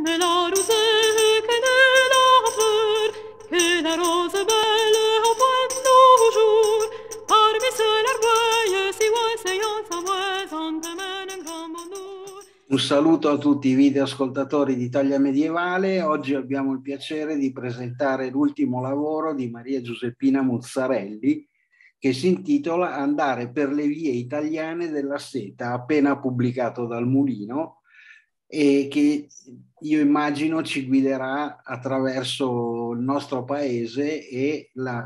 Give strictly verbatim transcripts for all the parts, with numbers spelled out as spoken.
de la rosée que de la fleur, que la rose belle au point toujours, parmi ceux l'orgueil si vuoi se io sa vuoi son te mène un grand bonheur. Un saluto a tutti i videoascoltatori di Italia Medievale. Oggi abbiamo il piacere di presentare l'ultimo lavoro di Maria Giuseppina Muzzarelli, che si intitola Andare per le vie italiane della seta, appena pubblicato dal Mulino, e che io immagino ci guiderà attraverso il nostro paese e la,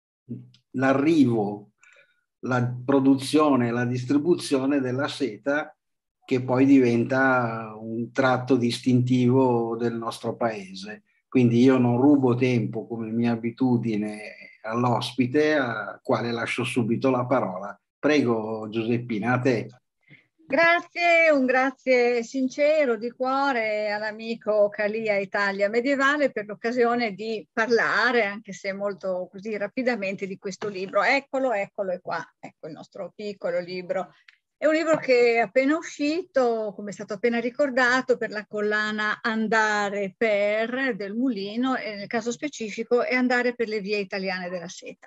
l'arrivo, la produzione, la distribuzione della seta, che poi diventa un tratto distintivo del nostro paese. Quindi io non rubo tempo, come mia abitudine, all'ospite, al quale lascio subito la parola. Prego, Giuseppina, a te. Grazie, un grazie sincero di cuore all'amico Calia Italia Medievale per l'occasione di parlare, anche se molto così rapidamente, di questo libro. Eccolo, eccolo, è qua, ecco il nostro piccolo libro. È un libro che è appena uscito, come è stato appena ricordato, per la collana Andare per del Mulino, e nel caso specifico è Andare per le vie italiane della seta.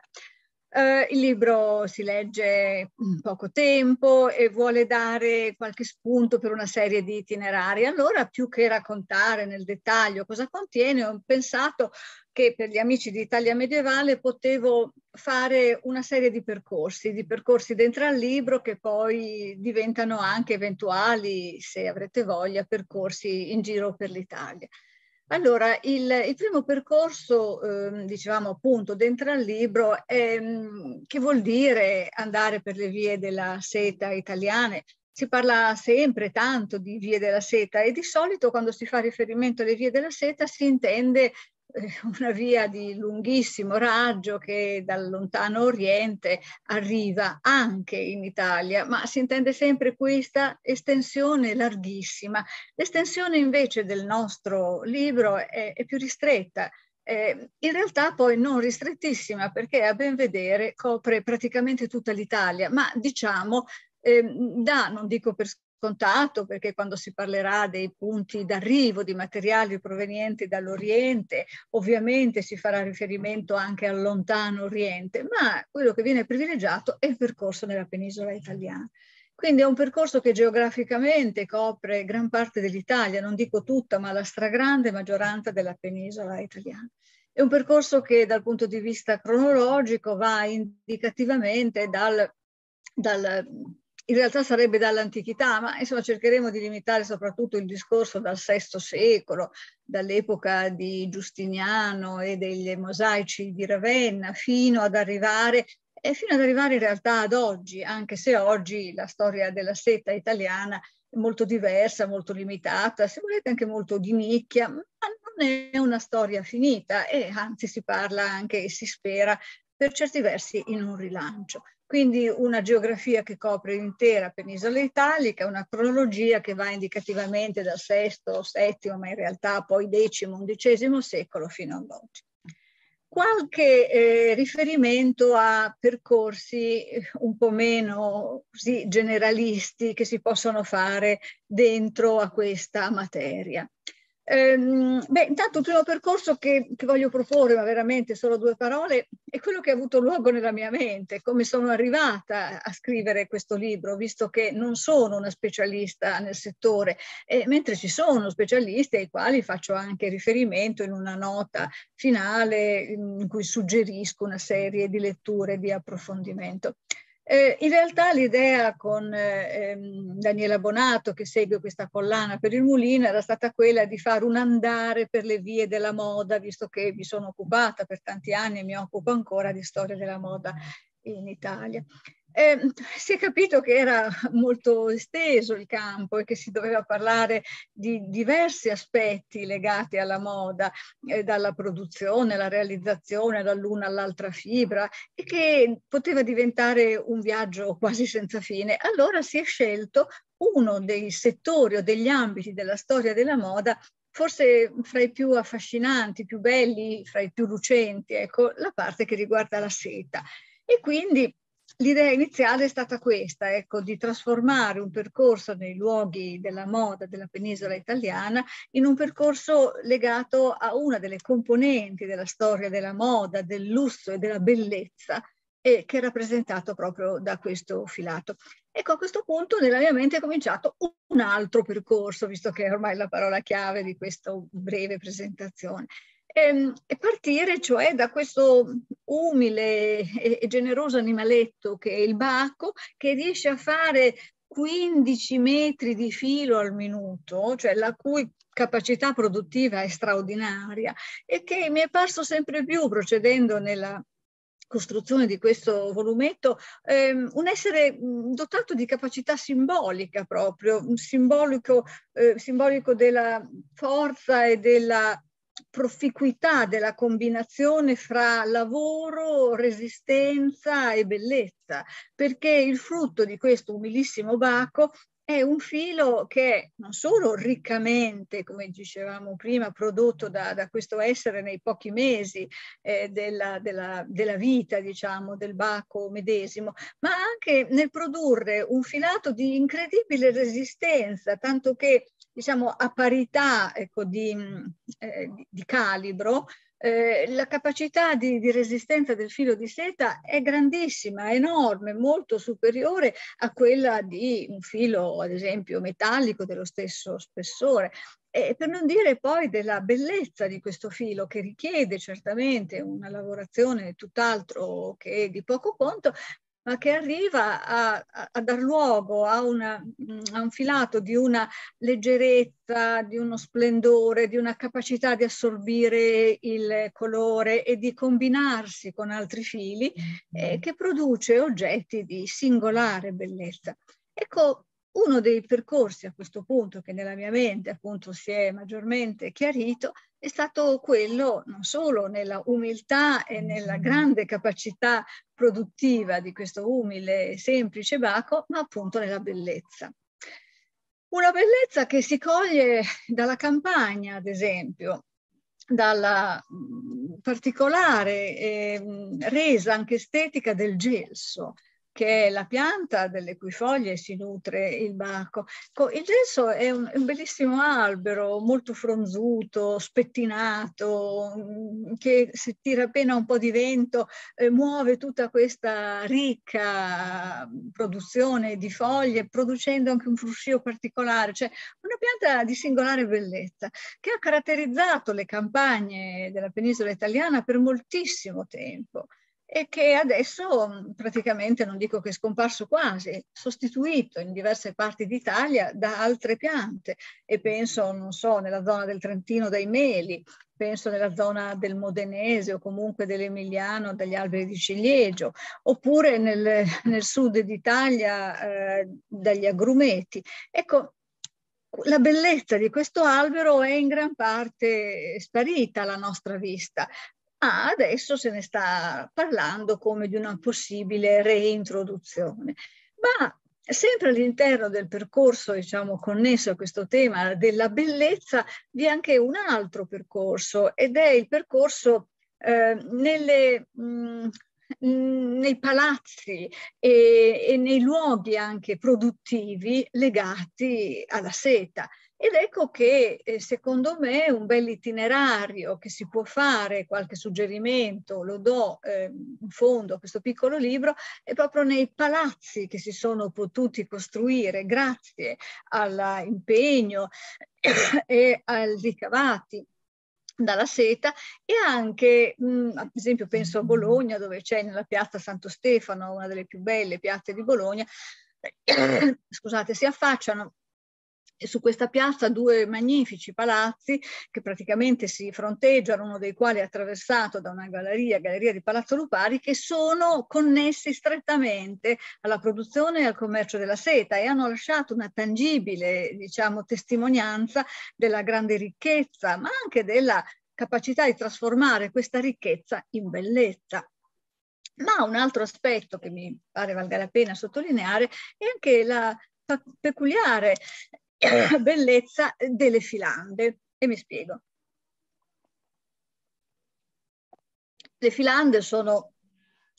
Uh, il libro si legge in poco tempo e vuole dare qualche spunto per una serie di itinerari. Allora, più che raccontare nel dettaglio cosa contiene, ho pensato che per gli amici di Italia Medievale potevo fare una serie di percorsi, di percorsi dentro al libro che poi diventano anche eventuali, se avrete voglia, percorsi in giro per l'Italia. Allora, il, il primo percorso, eh, dicevamo appunto, dentro al libro, è, che vuol dire andare per le vie della seta italiane. Si parla sempre tanto di vie della seta e di solito quando si fa riferimento alle vie della seta si intende una via di lunghissimo raggio che dal lontano Oriente arriva anche in Italia, ma si intende sempre questa estensione larghissima. L'estensione invece del nostro libro è, è più ristretta, eh, in realtà poi non ristrettissima, perché a ben vedere copre praticamente tutta l'Italia, ma diciamo eh, da, non dico per scontato, perché quando si parlerà dei punti d'arrivo di materiali provenienti dall'Oriente, ovviamente si farà riferimento anche al lontano Oriente, ma quello che viene privilegiato è il percorso nella penisola italiana. Quindi è un percorso che geograficamente copre gran parte dell'Italia, non dico tutta, ma la stragrande maggioranza della penisola italiana. È un percorso che dal punto di vista cronologico va indicativamente dal, dal in realtà sarebbe dall'antichità, ma insomma cercheremo di limitare soprattutto il discorso dal sesto secolo, dall'epoca di Giustiniano e degli mosaici di Ravenna, fino ad arrivare, e fino ad arrivare in realtà ad oggi, anche se oggi la storia della seta italiana è molto diversa, molto limitata, se volete anche molto di nicchia, ma non è una storia finita e anzi si parla anche e si spera per certi versi in un rilancio. Quindi una geografia che copre l'intera penisola italica, una cronologia che va indicativamente dal sesto, settimo, ma in realtà poi decimo, undicesimo secolo fino ad oggi. Qualche eh, riferimento a percorsi un po' meno così generalisti che si possono fare dentro a questa materia. Ehm, beh, intanto il primo percorso che, che voglio proporre, ma veramente solo due parole, è quello che ha avuto luogo nella mia mente, come sono arrivata a scrivere questo libro, visto che non sono una specialista nel settore, eh, mentre ci sono specialisti ai quali faccio anche riferimento in una nota finale in cui suggerisco una serie di letture di approfondimento. Eh, in realtà l'idea con eh, Daniela Bonato, che segue questa collana per il Mulino, era stata quella di fare un andare per le vie della moda, visto che mi sono occupata per tanti anni e mi occupo ancora di storia della moda in Italia. Eh, si è capito che era molto esteso il campo e che si doveva parlare di diversi aspetti legati alla moda, eh, dalla produzione alla realizzazione, dall'una all'altra fibra, e che poteva diventare un viaggio quasi senza fine. Allora si è scelto uno dei settori o degli ambiti della storia della moda, forse fra i più affascinanti, più belli, fra i più lucenti, ecco, la parte che riguarda la seta. E quindi l'idea iniziale è stata questa, ecco, di trasformare un percorso nei luoghi della moda della penisola italiana in un percorso legato a una delle componenti della storia della moda, del lusso e della bellezza, e che è rappresentato proprio da questo filato. Ecco, a questo punto nella mia mente è cominciato un altro percorso, visto che è ormai la parola chiave di questa breve presentazione. E, e partire cioè da questo umile e, e generoso animaletto che è il baco, che riesce a fare quindici metri di filo al minuto, cioè la cui capacità produttiva è straordinaria, e che mi è parso sempre più, procedendo nella costruzione di questo volumetto, ehm, un essere dotato di capacità simbolica proprio, simbolico, eh, simbolico della forza e della proficuità della combinazione fra lavoro, resistenza e bellezza, perché il frutto di questo umilissimo baco è un filo che non solo riccamente, come dicevamo prima, prodotto da, da questo essere nei pochi mesi eh, della, della, della vita, diciamo, del baco medesimo, ma anche nel produrre un filato di incredibile resistenza, tanto che, diciamo, a parità, ecco, di, eh, di calibro, Eh, la capacità di, di resistenza del filo di seta è grandissima, enorme, molto superiore a quella di un filo, ad esempio, metallico dello stesso spessore. E per non dire poi della bellezza di questo filo, che richiede certamente una lavorazione tutt'altro che di poco conto, ma che arriva a, a, a dar luogo a, una, a un filato di una leggerezza, di uno splendore, di una capacità di assorbire il colore e di combinarsi con altri fili, eh, che produce oggetti di singolare bellezza. Ecco, uno dei percorsi a questo punto che nella mia mente appunto si è maggiormente chiarito è stato quello non solo nella umiltà e nella grande capacità produttiva di questo umile e semplice baco, ma appunto nella bellezza. Una bellezza che si coglie dalla campagna, ad esempio, dalla particolare eh, resa anche estetica del gelso, che è la pianta delle cui foglie si nutre il baco. Il gelso è un, un bellissimo albero, molto fronzuto, spettinato, che se tira appena un po' di vento eh, muove tutta questa ricca produzione di foglie, producendo anche un fruscio particolare, cioè una pianta di singolare bellezza, che ha caratterizzato le campagne della penisola italiana per moltissimo tempo, e che adesso praticamente, non dico che è scomparso quasi, sostituito in diverse parti d'Italia da altre piante, e penso, non so, nella zona del Trentino dai meli, penso nella zona del Modenese o comunque dell'Emiliano dagli alberi di ciliegio, oppure nel, nel sud d'Italia eh, dagli agrumeti. Ecco, la bellezza di questo albero è in gran parte sparita alla nostra vista, ma adesso se ne sta parlando come di una possibile reintroduzione. Ma sempre all'interno del percorso, diciamo, connesso a questo tema della bellezza, vi è anche un altro percorso, ed è il percorso eh, nelle... Mh, nei palazzi e, e nei luoghi anche produttivi legati alla seta. Ed ecco che eh, secondo me un bel itinerario che si può fare, qualche suggerimento lo do eh, in fondo a questo piccolo libro, è proprio nei palazzi che si sono potuti costruire grazie all'impegno e ai ricavati dalla seta, e anche, mh, ad esempio penso a Bologna, dove c'è nella piazza Santo Stefano, una delle più belle piazze di Bologna, scusate, si affacciano su questa piazza due magnifici palazzi che praticamente si fronteggiano, uno dei quali è attraversato da una galleria, Galleria di Palazzo Lupari, che sono connessi strettamente alla produzione e al commercio della seta, e hanno lasciato una tangibile, diciamo, testimonianza della grande ricchezza, ma anche della capacità di trasformare questa ricchezza in bellezza. Ma un altro aspetto che mi pare valga la pena sottolineare è anche la peculiare bellezza delle filande, e mi spiego. Le filande sono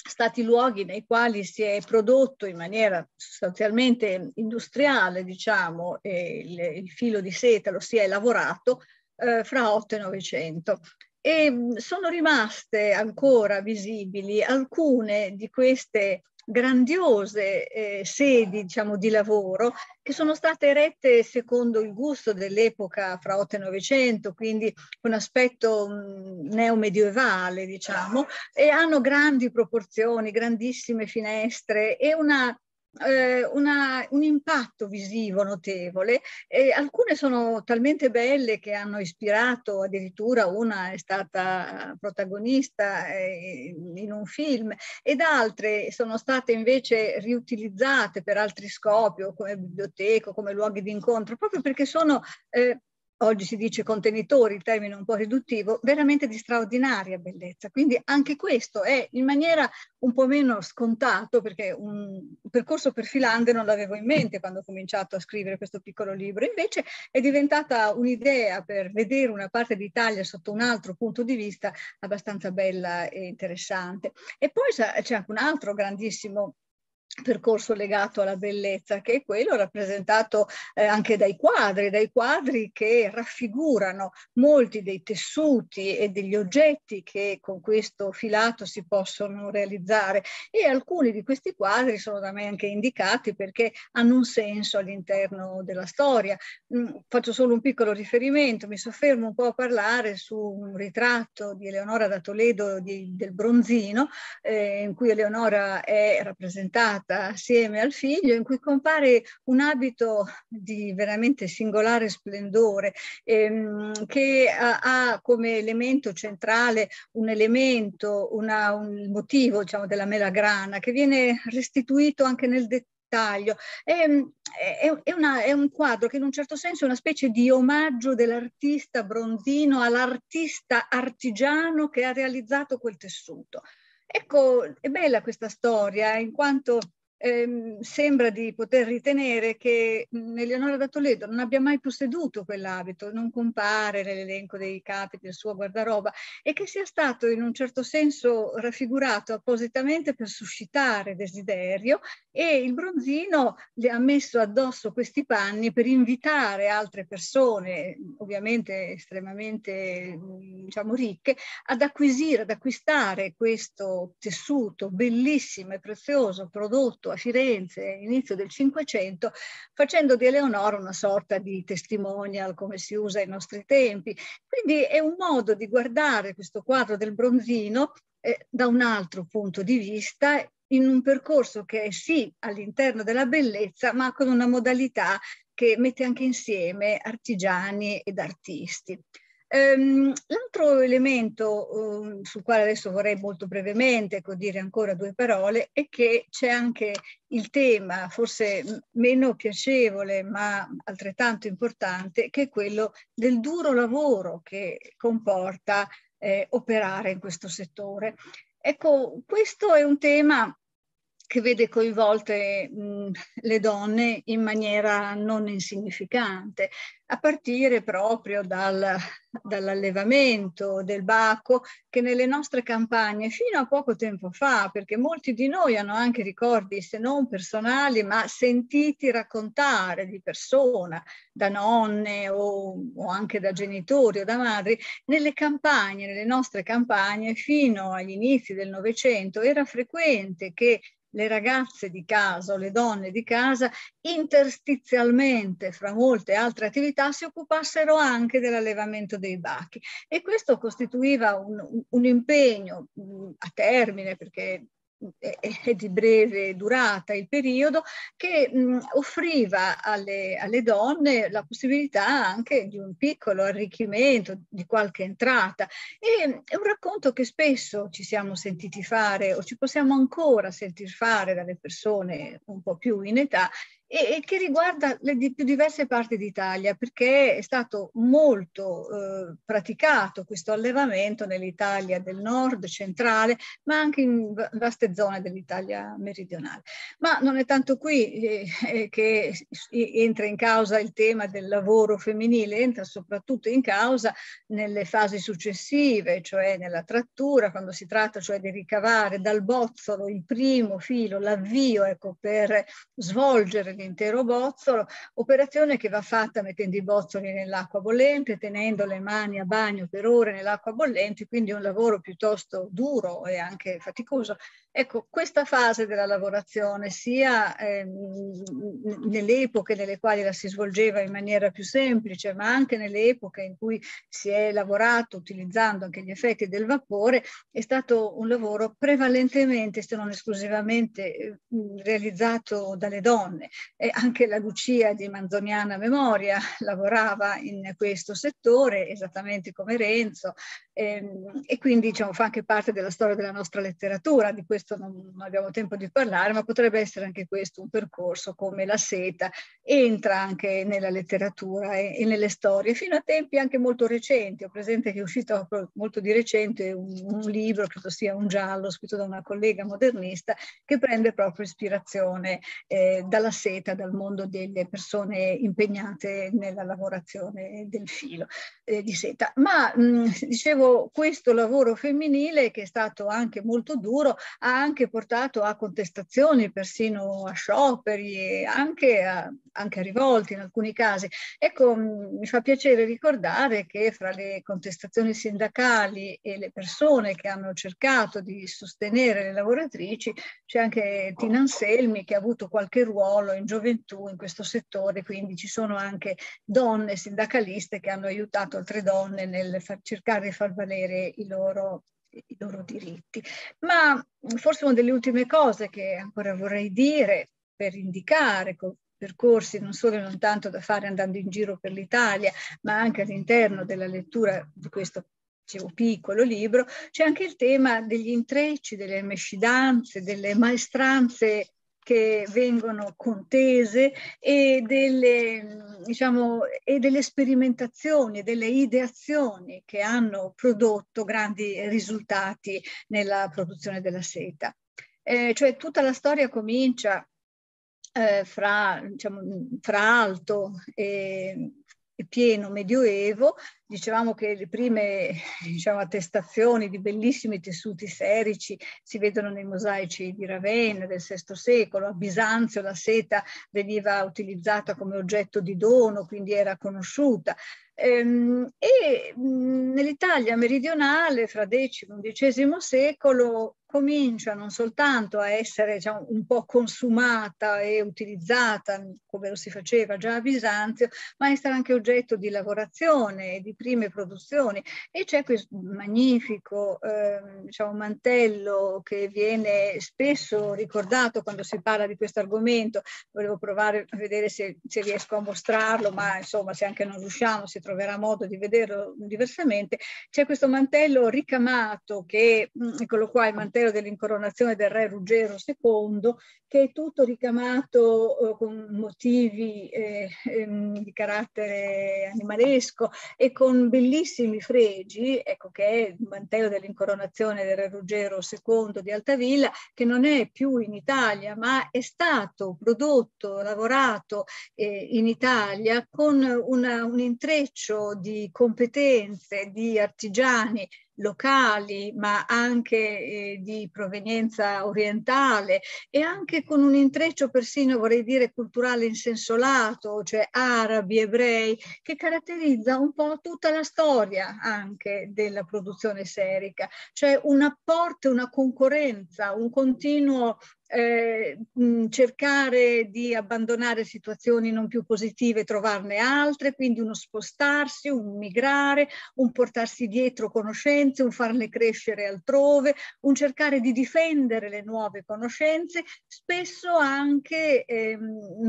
stati luoghi nei quali si è prodotto in maniera sostanzialmente industriale, diciamo, e il, il filo di seta lo si è lavorato eh, fra otto e novecento. E sono rimaste ancora visibili alcune di queste grandiose eh, sedi, diciamo, di lavoro che sono state erette secondo il gusto dell'epoca fra otto e novecento, quindi con aspetto mh, neomedievale, diciamo, e hanno grandi proporzioni, grandissime finestre e una Eh, una, un impatto visivo notevole. E alcune sono talmente belle che hanno ispirato, addirittura una è stata protagonista eh, in un film, ed altre sono state invece riutilizzate per altri scopi, o come biblioteche, come luoghi di incontro, proprio perché sono eh, oggi si dice contenitori, il termine è un po' riduttivo, veramente di straordinaria bellezza. Quindi anche questo è in maniera un po' meno scontato, perché un percorso per Filande non l'avevo in mente quando ho cominciato a scrivere questo piccolo libro, invece è diventata un'idea per vedere una parte d'Italia sotto un altro punto di vista abbastanza bella e interessante. E poi c'è anche un altro grandissimo percorso legato alla bellezza, che è quello rappresentato eh, anche dai quadri, dai quadri che raffigurano molti dei tessuti e degli oggetti che con questo filato si possono realizzare, e alcuni di questi quadri sono da me anche indicati perché hanno un senso all'interno della storia. Mm, faccio solo un piccolo riferimento, mi soffermo un po' a parlare su un ritratto di Eleonora da Toledo di, del Bronzino, eh, in cui Eleonora è rappresentata assieme al figlio, in cui compare un abito di veramente singolare splendore, ehm, che ha, ha come elemento centrale un elemento, una, un motivo, diciamo, della melagrana, che viene restituito anche nel dettaglio. È, è, è, una, è un quadro che in un certo senso è una specie di omaggio dell'artista Bronzino all'artista artigiano che ha realizzato quel tessuto. Ecco, è bella questa storia, in quanto ehm, sembra di poter ritenere che Eleonora da Toledo non abbia mai posseduto quell'abito, non compare nell'elenco dei capi del suo guardaroba, e che sia stato in un certo senso raffigurato appositamente per suscitare desiderio, e il Bronzino le ha messo addosso questi panni per invitare altre persone, ovviamente estremamente, diciamo, ricche, ad acquisire, ad acquistare questo tessuto bellissimo e prezioso prodotto a Firenze inizio del Cinquecento, facendo di Eleonora una sorta di testimonial, come si usa ai nostri tempi. Quindi è un modo di guardare questo quadro del Bronzino eh, da un altro punto di vista, in un percorso che è sì all'interno della bellezza, ma con una modalità che mette anche insieme artigiani ed artisti. Um, l'altro elemento um, sul quale adesso vorrei molto brevemente ecco, dire ancora due parole è che c'è anche il tema, forse meno piacevole ma altrettanto importante, che è quello del duro lavoro che comporta eh, operare in questo settore. Ecco, questo è un tema che vede coinvolte mh, le donne in maniera non insignificante, a partire proprio dal, dall'allevamento del baco, che nelle nostre campagne fino a poco tempo fa, perché molti di noi hanno anche ricordi se non personali ma sentiti raccontare di persona da nonne o, o anche da genitori o da madri, nelle campagne, nelle nostre campagne fino agli inizi del Novecento era frequente che le ragazze di casa o le donne di casa interstizialmente fra molte altre attività si occupassero anche dell'allevamento dei bachi, e questo costituiva un, un impegno mh, a termine, perché è di breve durata il periodo, che mh, offriva alle, alle donne la possibilità anche di un piccolo arricchimento, di qualche entrata. E è un racconto che spesso ci siamo sentiti fare o ci possiamo ancora sentir fare dalle persone un po' più in età, e, e che riguarda le di più diverse parti d'Italia, perché è stato molto eh, praticato questo allevamento nell'Italia del nord, centrale, ma anche in vaste zone dell'Italia meridionale. Ma non è tanto qui eh, che entra in causa il tema del lavoro femminile, entra soprattutto in causa nelle fasi successive, cioè nella trattura, quando si tratta cioè di ricavare dal bozzolo il primo filo, l'avvio, ecco, per svolgere l'intero bozzolo, operazione che va fatta mettendo i bozzoli nell'acqua bollente, tenendo le mani a bagno per ore nell'acqua bollente, quindi è un lavoro piuttosto duro e anche faticoso. Ecco, questa fase della lavorazione, sia ehm, nelle epoche nelle quali la si svolgeva in maniera più semplice, ma anche nelle epoche in cui si è lavorato utilizzando anche gli effetti del vapore, è stato un lavoro prevalentemente, se non esclusivamente, realizzato dalle donne. E anche la Lucia di Manzoniana Memoria lavorava in questo settore, esattamente come Renzo, ehm, e quindi diciamo, fa anche parte della storia della nostra letteratura. Di questo non, non abbiamo tempo di parlare, ma potrebbe essere anche questo un percorso come la seta entra anche nella letteratura e, e nelle storie, fino a tempi anche molto recenti. Ho presente che è uscito molto di recente un, un libro, credo sia un giallo, scritto da una collega modernista, che prende proprio ispirazione eh, dalla seta, dal mondo delle persone impegnate nella lavorazione del filo eh, di seta. Ma mh, dicevo, questo lavoro femminile, che è stato anche molto duro, ha anche portato a contestazioni, persino a scioperi e anche a, anche a rivolte in alcuni casi. Ecco, mh, mi fa piacere ricordare che fra le contestazioni sindacali e le persone che hanno cercato di sostenere le lavoratrici c'è anche Tina Anselmi, che ha avuto qualche ruolo in gioventù in questo settore, quindi ci sono anche donne sindacaliste che hanno aiutato altre donne nel far, cercare di far valere i loro, i loro diritti. Ma forse una delle ultime cose che ancora vorrei dire per indicare percorsi non solo e non tanto da fare andando in giro per l'Italia, ma anche all'interno della lettura di questo dicevo, piccolo libro, c'è anche il tema degli intrecci, delle mescidanze, delle maestranze che vengono contese e delle, diciamo, e delle sperimentazioni, delle ideazioni che hanno prodotto grandi risultati nella produzione della seta. Eh, cioè tutta la storia comincia eh, fra, diciamo, fra alto e pieno medioevo. Dicevamo che le prime diciamo, attestazioni di bellissimi tessuti serici si vedono nei mosaici di Ravenna del sesto secolo. A Bisanzio la seta veniva utilizzata come oggetto di dono, quindi era conosciuta. Ehm, e nell'Italia meridionale, fra decimo e undicesimo secolo, comincia non soltanto a essere diciamo, un po' consumata e utilizzata, come lo si faceva già a Bisanzio, ma a essere anche oggetto di lavorazione e di prime produzioni. E c'è questo magnifico eh, diciamo, mantello che viene spesso ricordato quando si parla di questo argomento. Volevo provare a vedere se, se riesco a mostrarlo, ma insomma se anche non riusciamo si troverà modo di vederlo diversamente. C'è questo mantello ricamato che, eccolo qua, il mantello dell'incoronazione del re Ruggero secondo, che è tutto ricamato eh, con motivi eh, ehm, di carattere animalesco e con bellissimi fregi, ecco che è il mantello dell'incoronazione del re Ruggero secondo di Altavilla, che non è più in Italia, ma è stato prodotto, lavorato eh, in Italia con una, un intreccio di competenze, di artigiani locali, ma anche eh, di provenienza orientale e anche con un intreccio persino, vorrei dire, culturale in senso lato, cioè arabi, ebrei, che caratterizza un po' tutta la storia anche della produzione serica, cioè un apporto, una concorrenza, un continuo Eh, mh, cercare di abbandonare situazioni non più positive e trovarne altre, quindi uno spostarsi, un migrare, un portarsi dietro conoscenze, un farle crescere altrove, un cercare di difendere le nuove conoscenze, spesso anche eh,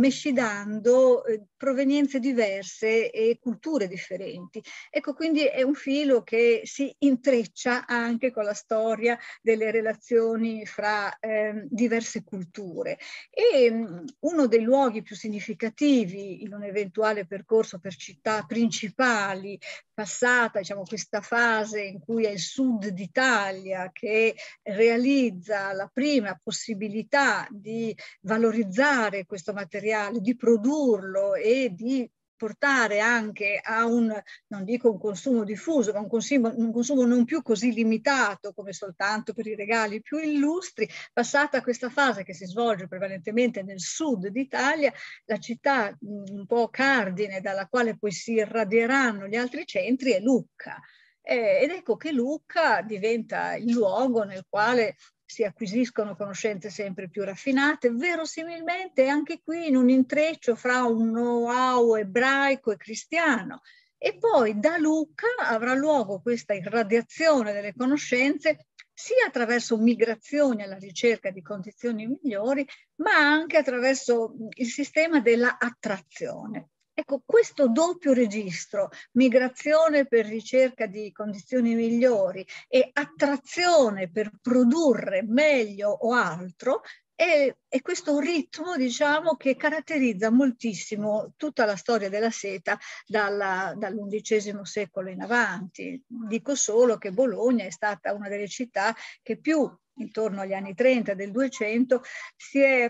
mescidando eh, provenienze diverse e culture differenti. Ecco, quindi è un filo che si intreccia anche con la storia delle relazioni fra eh, diversi diverse culture. E mh, uno dei luoghi più significativi in un eventuale percorso per città principali, passata diciamo, questa fase in cui è il sud d'Italia che realizza la prima possibilità di valorizzare questo materiale, di produrlo e di portare anche a un, non dico un consumo diffuso, ma un consumo, un consumo non più così limitato come soltanto per i regali più illustri. Passata questa fase che si svolge prevalentemente nel sud d'Italia, la città un po' cardine dalla quale poi si irradieranno gli altri centri è Lucca. Eh, ed ecco che Lucca diventa il luogo nel quale si acquisiscono conoscenze sempre più raffinate, verosimilmente anche qui in un intreccio fra un know-how ebraico e cristiano. E poi da Lucca avrà luogo questa irradiazione delle conoscenze sia attraverso migrazioni alla ricerca di condizioni migliori, ma anche attraverso il sistema della attrazione. Ecco, questo doppio registro, migrazione per ricerca di condizioni migliori e attrazione per produrre meglio o altro, è, è questo ritmo, diciamo, che caratterizza moltissimo tutta la storia della seta dalla, dall'undicesimo secolo in avanti. Dico solo che Bologna è stata una delle città che più, intorno agli anni trenta del duecento, si è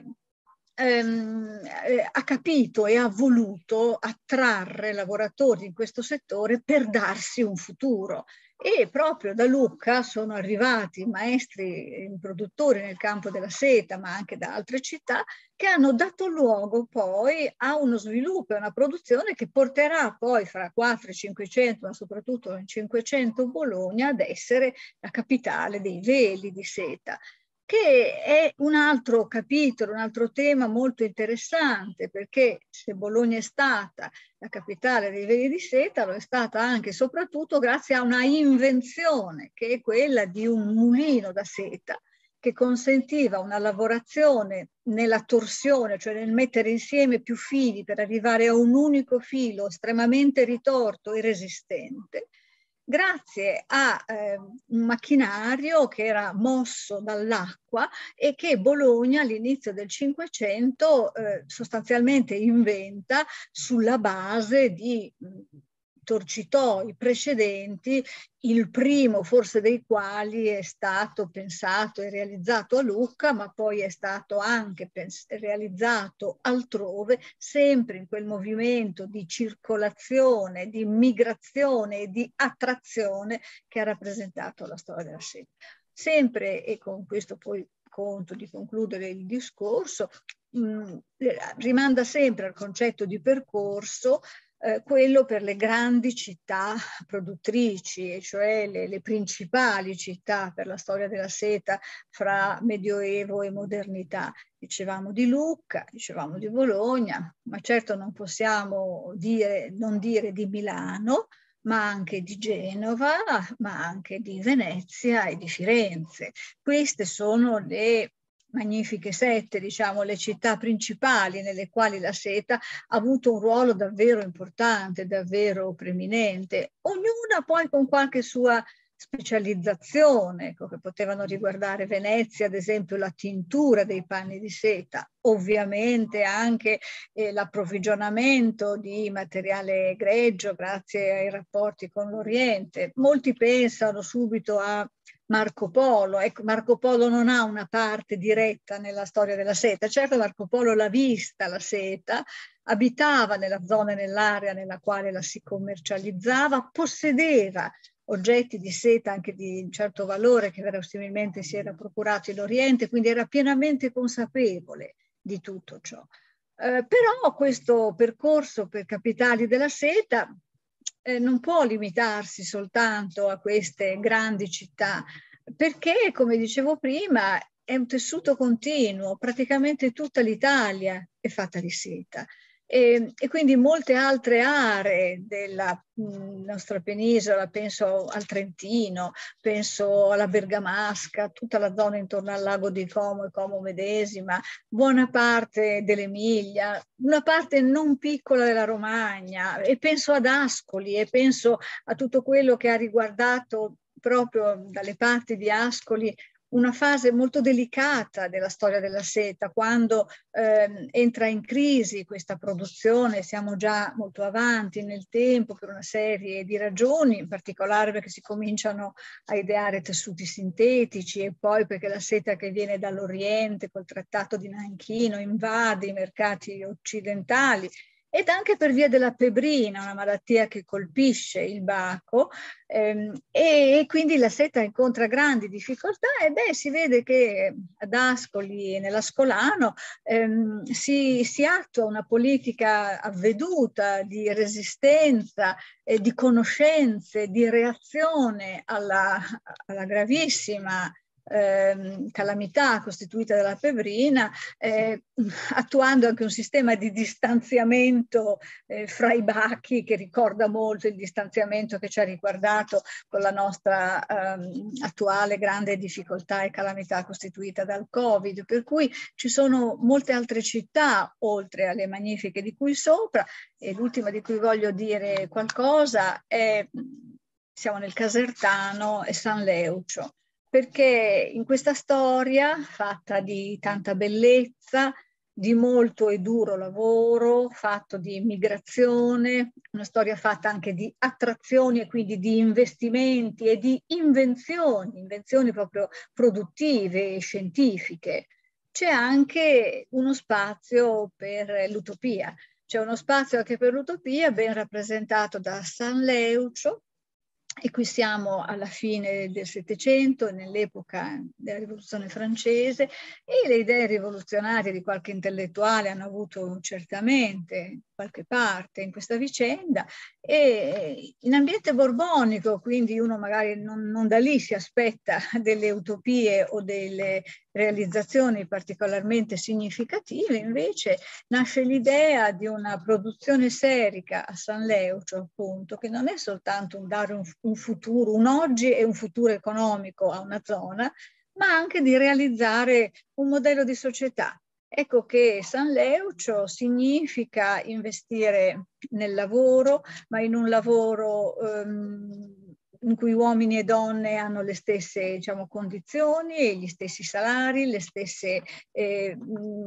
Ehm, eh, ha capito e ha voluto attrarre lavoratori in questo settore per darsi un futuro. E proprio da Lucca sono arrivati maestri produttori nel campo della seta, ma anche da altre città, che hanno dato luogo poi a uno sviluppo e una produzione che porterà poi fra quattrocento e cinquecento, ma soprattutto nel cinquecento Bologna, ad essere la capitale dei veli di seta, che è un altro capitolo, un altro tema molto interessante, perché se Bologna è stata la capitale dei veli di seta, lo è stata anche e soprattutto grazie a una invenzione, che è quella di un mulino da seta, che consentiva una lavorazione nella torsione, cioè nel mettere insieme più fili per arrivare a un unico filo estremamente ritorto e resistente, grazie a eh, un macchinario che era mosso dall'acqua e che Bologna all'inizio del Cinquecento eh, sostanzialmente inventa sulla base di mh, torcitoi precedenti, il primo forse dei quali è stato pensato e realizzato a Lucca, ma poi è stato anche realizzato altrove, sempre in quel movimento di circolazione, di migrazione e di attrazione che ha rappresentato la storia della seta. Sempre, e con questo poi conto di concludere il discorso, mh, rimanda sempre al concetto di percorso, Eh, quello per le grandi città produttrici, e cioè le, le principali città per la storia della seta fra Medioevo e modernità. Dicevamo di Lucca, dicevamo di Bologna, ma certo non possiamo dire, non dire di Milano, ma anche di Genova, ma anche di Venezia e di Firenze. Queste sono le magnifiche sette, diciamo, le città principali nelle quali la seta ha avuto un ruolo davvero importante, davvero preminente, ognuna poi con qualche sua specializzazione, ecco, che potevano riguardare Venezia, ad esempio la tintura dei panni di seta, ovviamente anche eh, l'approvvigionamento di materiale greggio grazie ai rapporti con l'Oriente. Molti pensano subito a Marco Polo. Ecco, Marco Polo non ha una parte diretta nella storia della seta. Certo, Marco Polo l'ha vista la seta, abitava nella zona e nell'area nella quale la si commercializzava, possedeva oggetti di seta anche di un certo valore che verosimilmente si era procurato in Oriente, quindi era pienamente consapevole di tutto ciò. Eh, però questo percorso per capitali della seta eh, non può limitarsi soltanto a queste grandi città, perché, come dicevo prima, è un tessuto continuo, praticamente tutta l'Italia è fatta di seta. E, e quindi molte altre aree della mh, nostra penisola, penso al Trentino, penso alla Bergamasca, tutta la zona intorno al lago di Como e Como medesima, buona parte dell'Emilia, una parte non piccola della Romagna, e penso ad Ascoli e penso a tutto quello che ha riguardato proprio dalle parti di Ascoli una fase molto delicata della storia della seta, quando eh, entra in crisi questa produzione. Siamo già molto avanti nel tempo per una serie di ragioni, in particolare perché si cominciano a ideare tessuti sintetici e poi perché la seta che viene dall'Oriente col trattato di Nanchino invade i mercati occidentali, ed anche per via della pebrina, una malattia che colpisce il baco, ehm, e, e quindi la seta incontra grandi difficoltà. E beh, si vede che ad Ascoli e nell'Ascolano ehm, si, si attua una politica avveduta di resistenza, eh, di conoscenze, di reazione alla, alla gravissima Eh, calamità costituita dalla pebrina, eh, attuando anche un sistema di distanziamento eh, fra i bachi che ricorda molto il distanziamento che ci ha riguardato con la nostra ehm, attuale grande difficoltà e calamità costituita dal Covid, per cui ci sono molte altre città oltre alle magnifiche di cui sopra, e l'ultima di cui voglio dire qualcosa è, siamo nel Casertano e San Leucio, perché in questa storia fatta di tanta bellezza, di molto e duro lavoro, fatto di migrazione, una storia fatta anche di attrazioni e quindi di investimenti e di invenzioni, invenzioni proprio produttive e scientifiche, c'è anche uno spazio per l'utopia. C'è uno spazio anche per l'utopia, ben rappresentato da San Leucio. E qui siamo alla fine del Settecento, nell'epoca della Rivoluzione francese, e le idee rivoluzionarie di qualche intellettuale hanno avuto certamente qualche parte in questa vicenda, e in ambiente borbonico, quindi uno magari non, non da lì si aspetta delle utopie o delle realizzazioni particolarmente significative, invece nasce l'idea di una produzione serica a San Leucio, appunto, che non è soltanto un dare un, un futuro, un oggi e un futuro economico a una zona, ma anche di realizzare un modello di società. Ecco che San Leucio significa investire nel lavoro, ma in un lavoro um, in cui uomini e donne hanno le stesse, diciamo, condizioni, gli stessi salari, le stesse, eh,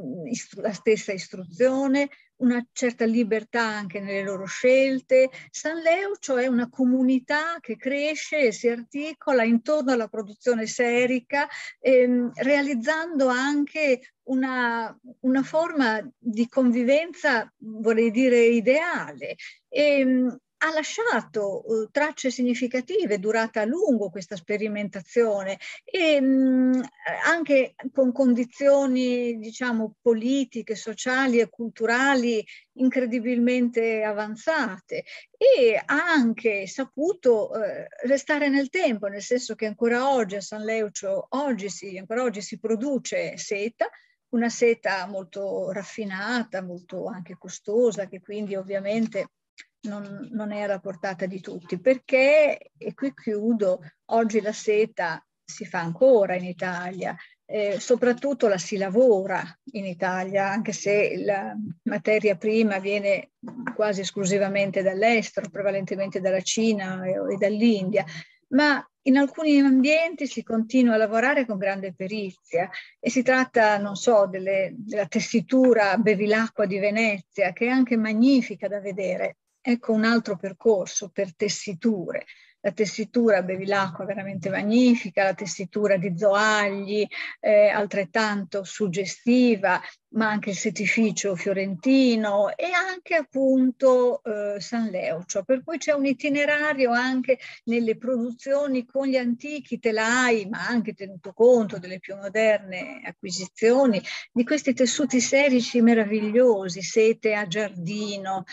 la stessa istruzione, una certa libertà anche nelle loro scelte. San Leucio è una comunità che cresce e si articola intorno alla produzione serica, ehm, realizzando anche una, una forma di convivenza, vorrei dire, ideale. E, ha lasciato uh, tracce significative, durata a lungo questa sperimentazione, e mh, anche con condizioni, diciamo, politiche, sociali e culturali incredibilmente avanzate, e ha anche saputo eh, restare nel tempo, nel senso che ancora oggi a San Leucio, oggi si, ancora oggi si produce seta, una seta molto raffinata, molto anche costosa, che quindi ovviamente Non, non è alla portata di tutti, perché, e qui chiudo, oggi la seta si fa ancora in Italia, eh, soprattutto la si lavora in Italia, anche se la materia prima viene quasi esclusivamente dall'estero, prevalentemente dalla Cina e, e dall'India, ma in alcuni ambienti si continua a lavorare con grande perizia, e si tratta, non so, delle, della tessitura Bevilacqua di Venezia, che è anche magnifica da vedere. Ecco un altro percorso per tessiture. La tessitura Bevilacqua veramente magnifica, la tessitura di Zoagli eh, altrettanto suggestiva, ma anche il settificio fiorentino e anche appunto eh, San Leucio, per cui c'è un itinerario anche nelle produzioni con gli antichi telai, ma anche tenuto conto delle più moderne acquisizioni, di questi tessuti serici meravigliosi, sete a giardino,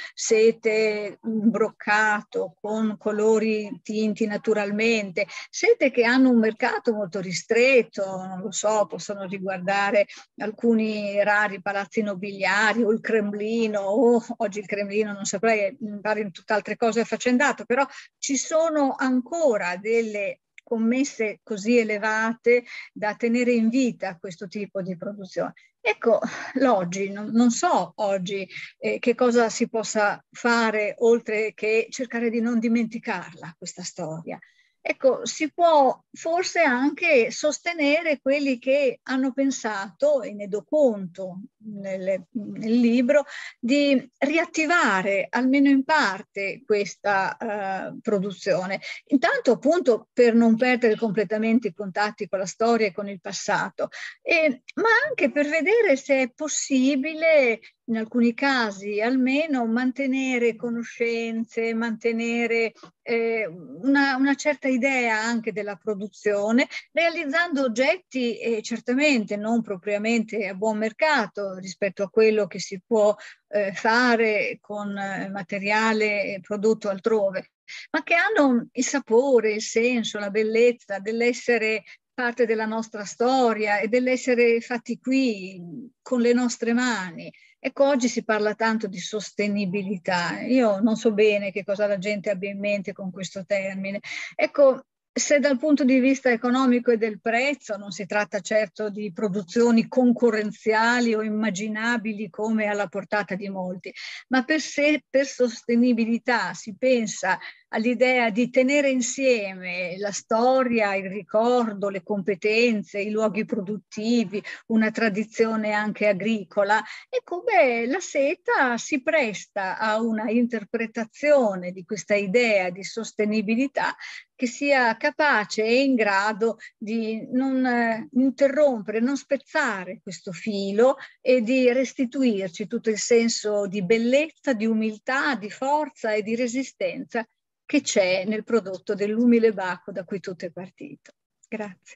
sete broccato con colori tinti naturalmente, sete che hanno un mercato molto ristretto, non lo so, possono riguardare alcuni rari palazzi nobiliari o il Cremlino, o oggi il Cremlino non saprei, pare in tutt'altre cose affaccendato, però ci sono ancora delle commesse così elevate da tenere in vita questo tipo di produzione. Ecco, l'oggi, non, non so oggi eh, che cosa si possa fare oltre che cercare di non dimenticarla, questa storia. ecco, si può forse anche sostenere quelli che hanno pensato, e ne do conto nel, nel libro, di riattivare almeno in parte questa uh, produzione. Intanto appunto per non perdere completamente i contatti con la storia e con il passato, e, ma anche per vedere se è possibile, in alcuni casi almeno, mantenere conoscenze, mantenere eh, una, una certa idea anche della produzione, realizzando oggetti eh, certamente non propriamente a buon mercato rispetto a quello che si può eh, fare con eh, materiale prodotto altrove, ma che hanno il sapore, il senso, la bellezza dell'essere parte della nostra storia e dell'essere fatti qui con le nostre mani. Ecco, oggi si parla tanto di sostenibilità. Io non so bene che cosa la gente abbia in mente con questo termine. Ecco, se dal punto di vista economico e del prezzo non si tratta certo di produzioni concorrenziali o immaginabili come alla portata di molti, ma per sé, per sostenibilità si pensa all'idea di tenere insieme la storia, il ricordo, le competenze, i luoghi produttivi, una tradizione anche agricola, e come la seta si presta a una interpretazione di questa idea di sostenibilità che sia capace e in grado di non eh, interrompere, non spezzare questo filo e di restituirci tutto il senso di bellezza, di umiltà, di forza e di resistenza che c'è nel prodotto dell'umile Bacco da cui tutto è partito. Grazie.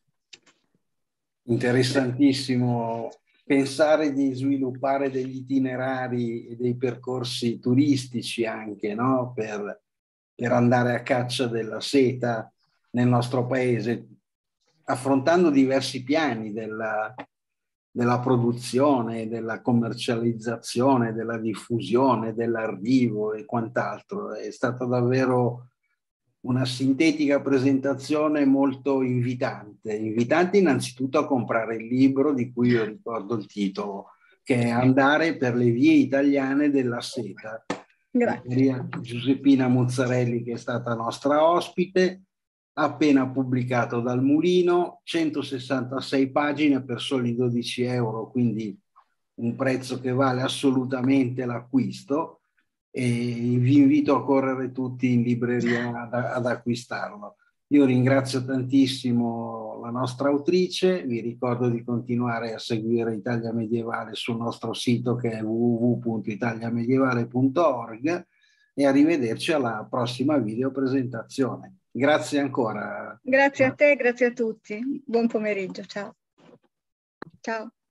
Interessantissimo pensare di sviluppare degli itinerari e dei percorsi turistici anche, no? per, per andare a caccia della seta nel nostro paese, affrontando diversi piani della, della produzione, della commercializzazione, della diffusione, dell'arrivo e quant'altro. È stata davvero una sintetica presentazione molto invitante. Invitante innanzitutto a comprare il libro di cui io ricordo il titolo, che è Andare per le vie italiane della seta. Grazie. Giuseppina Muzzarelli, che è stata nostra ospite, appena pubblicato dal Mulino, centosessantasei pagine per soli dodici euro, quindi un prezzo che vale assolutamente l'acquisto, e vi invito a correre tutti in libreria ad, ad acquistarlo. Io ringrazio tantissimo la nostra autrice, vi ricordo di continuare a seguire Italia Medievale sul nostro sito che è w w w punto italiamedievale punto org, e arrivederci alla prossima video presentazione. Grazie ancora. Grazie a te, grazie a tutti. Buon pomeriggio, ciao. Ciao.